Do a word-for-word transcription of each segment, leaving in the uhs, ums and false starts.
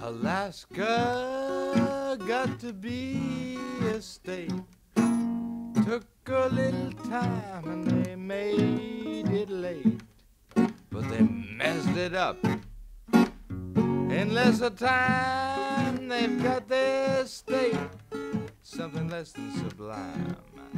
Alaska got to be a state. Took a little time and they made it late, but they messed it up. In less of time they've got their state, something less than sublime.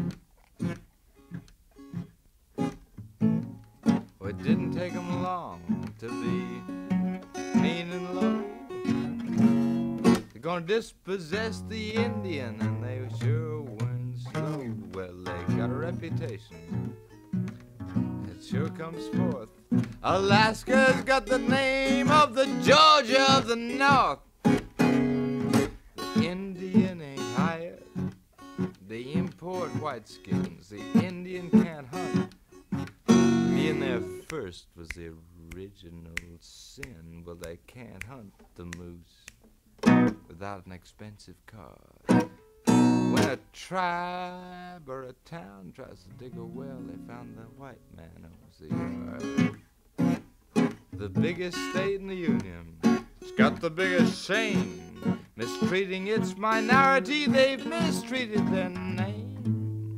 Well, it didn't take them long to be mean and low. They're gonna dispossess the Indian, and they sure weren't slow. Well, they got a reputation, it sure comes forth. Alaska's got the name of the Georgia of the North. The Indian ain't hired, they import whiteskins. The Indian can't hunt, being there first was the original sin. Well, they can't hunt the moose without an expensive card. When a tribe or a town tries to dig a well, they found the white man owns the yard. The biggest state in the Union, it's got the biggest shame. Mistreating its minority, they've mistreated their name.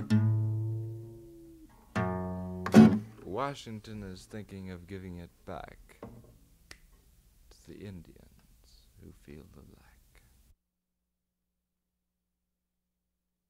Washington is thinking of giving it back to the Indians who feel the light.